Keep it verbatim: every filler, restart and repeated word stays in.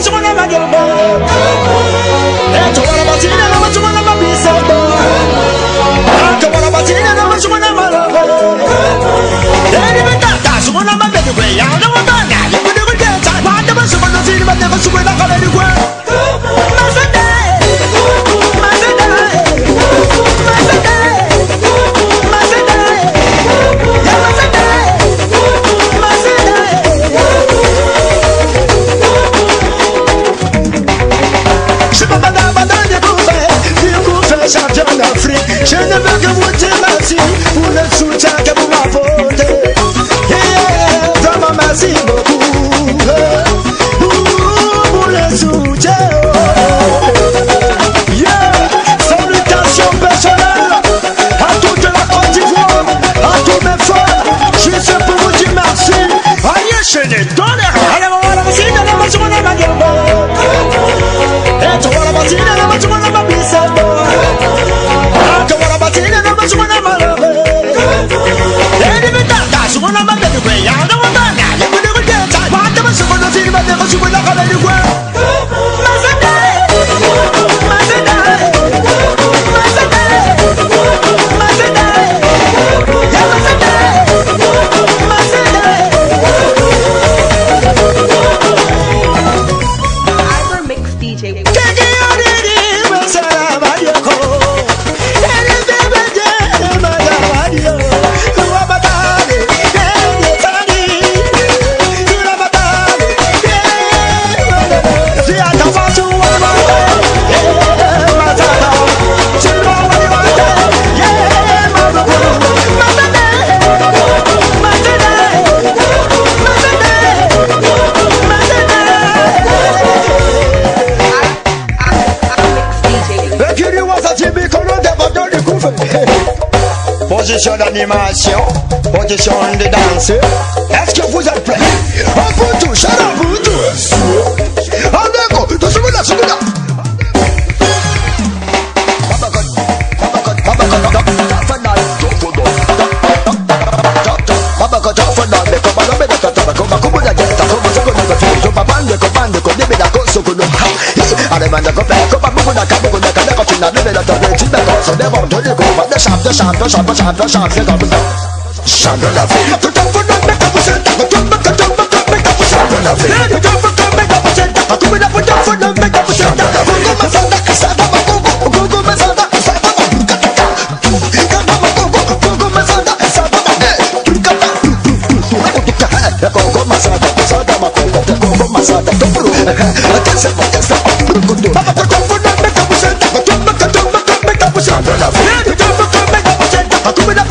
Je ne veux que vous dire merci pour le soutien que vous m'apportez. Yeah, vraiment merci beaucoup pour le soutien. Yeah, salutations personnelles à toute la Côte d'Ivoire, à tous mes frères. Juste pour vous dire merci. Aïe, je n'ai donné rien. Position d'animation, position de danse. Est-ce que vous êtes prêts? On peut tout, shut up, vous tous. En écho, tout ce monde là, ce monde là. Champion, champion, champion, champion, champion la vie. Tout un peu de mec à vous sentir, tout un peu de mec à vous sentir la vie. Tout un peu de mec à vous sentir, tout un peu de mec à vous sentir. Gogo masanda kasada gogo, gogo masanda kasada gogo. Gogo masanda kasada gogo. Gogo masanda kasada gogo, gogo masanda gogo. Atenção, atenção, gogo. Papa tout un peu de mec à vous sentir, tout un peu de mec à vous sentir la vie. Aku beda